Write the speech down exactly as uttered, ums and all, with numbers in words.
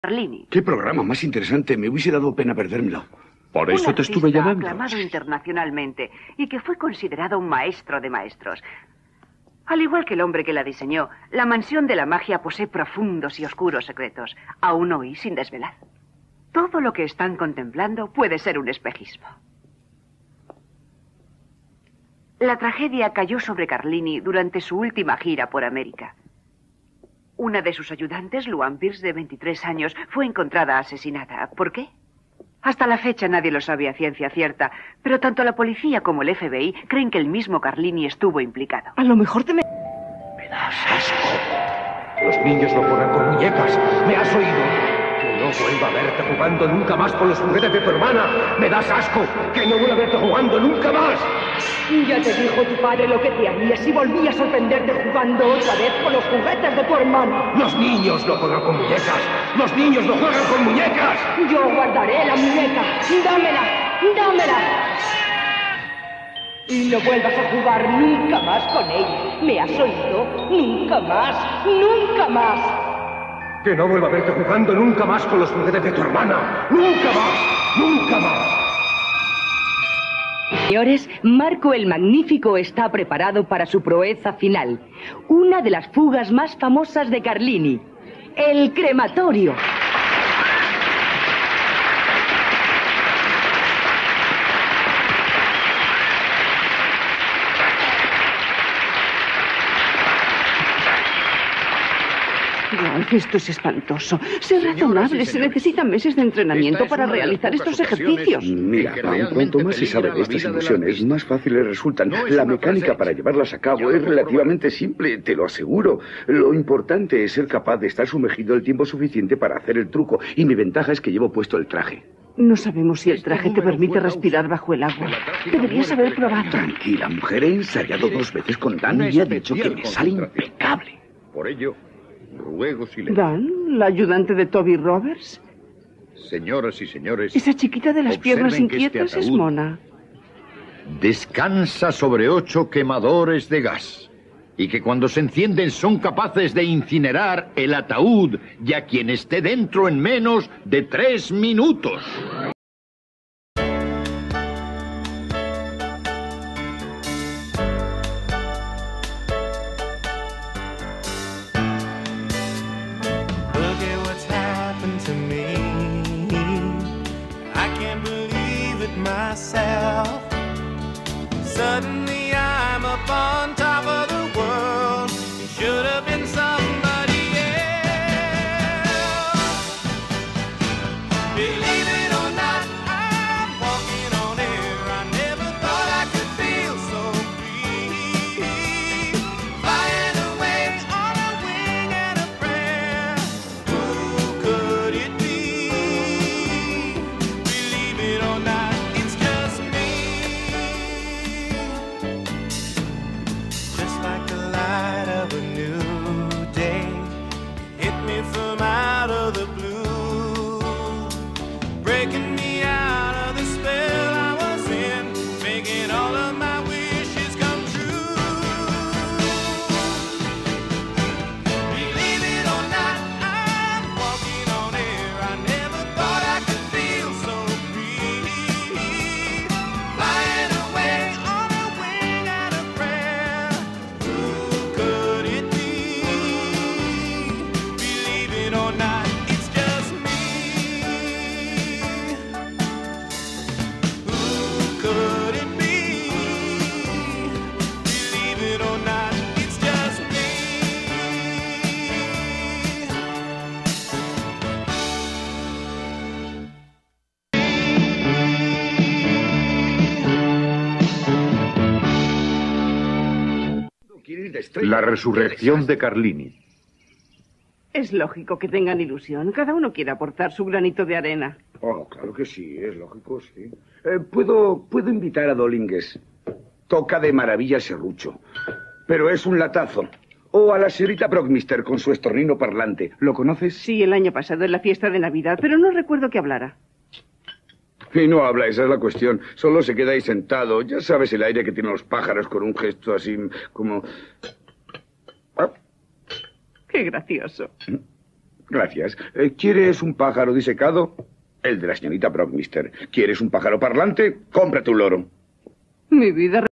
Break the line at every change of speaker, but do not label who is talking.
Carlini.
Qué programa más interesante. Me hubiese dado pena perdérmelo.
Por eso te estuve llamando.
Aclamado internacionalmente y que fue considerado un maestro de maestros. Al igual que el hombre que la diseñó, la mansión de la magia posee profundos y oscuros secretos, aún hoy sin desvelar. Todo lo que están contemplando puede ser un espejismo. La tragedia cayó sobre Carlini durante su última gira por América. Una de sus ayudantes, Luann Pierce, de veintitrés años, fue encontrada asesinada. ¿Por qué? Hasta la fecha nadie lo sabe a ciencia cierta, pero tanto la policía como el F B I creen que el mismo Carlini estuvo implicado.
A lo mejor te me...
Me das asco. Los niños no juegan con muñecas. ¿Me has oído? Que no vuelva a verte jugando nunca más con los juguetes de tu hermana. Me das asco. Que no vuelva a verte jugando nunca más.
Ya te dijo tu padre lo que te haría si volvía a sorprenderte jugando otra vez con los juguetes de tu hermano.
Los niños no juegan con muñecas. Los niños no juegan con muñecas.
Yo guardaré la muñeca. Dámela, dámela. Y no vuelvas a jugar nunca más con ella. ¿Me has oído? Nunca más, nunca más.
Que no vuelva a verte jugando nunca más con los juguetes de tu hermana. Nunca más, nunca más.
Señores, Marco el Magnífico está preparado para su proeza final. Una de las fugas más famosas de Carlini. El crematorio.
Ralph, esto es espantoso. Sé razonable, se necesitan meses de entrenamiento para realizar estos ejercicios.
Mira, Pam, cuanto más se sabe de estas ilusiones, más fáciles resultan. La mecánica para llevarlas a cabo es relativamente simple, te lo aseguro. Lo importante es ser capaz de estar sumergido el tiempo suficiente para hacer el truco. Y mi ventaja es que llevo puesto el traje.
No sabemos si el traje te permite respirar bajo el agua. Deberías haber probado.
Tranquila, mujer. He ensayado dos veces con Dan y ha dicho que me sale impecable.
Por ello, ruego silencio.
¿Dan? ¿La ayudante de Toby Roberts?
Señoras y señores...
Esa chiquita de las piernas
observen que
inquietas
este
es
ataúd
Mona.
Descansa sobre ocho quemadores de gas. Y que cuando se encienden son capaces de incinerar el ataúd y a quien esté dentro en menos de tres minutos.
Suddenly I'm up on top of the world. It should have been somebody else. Believe it or not, I'm walking on air. I never thought I could feel so free. Flying away on a wing and a prayer. Who could it be? Believe it or not, it's just me. Just like the light of a new day, hit me from out of the blue, breaking me out of the spell I was in, making all of my wishes come true. Believe it or not, I'm walking on air. I never thought I could feel so free, flying away on a wing and a prayer. Who could it be? Believe it or not, it's just me. Who could it be? Believe it or not, it's just me.
La resurrección de Carlini.
Es lógico que tengan ilusión. Cada uno quiere aportar su granito de arena.
Oh, claro que sí, es lógico, sí. Eh, puedo, puedo invitar a Dolingues. Toca de maravilla el serrucho. Pero es un latazo. O a la señorita Brockmister con su estornino parlante. ¿Lo conoces?
Sí, el año pasado en la fiesta de Navidad, pero no recuerdo que hablara.
Y no habla, esa es la cuestión. Solo se queda ahí sentado. Ya sabes el aire que tienen los pájaros con un gesto así como...
Qué gracioso.
Gracias. Eh, ¿Quieres un pájaro disecado? El de la señorita Brockmister. ¿Quieres un pájaro parlante? Cómprate un loro.
Mi vida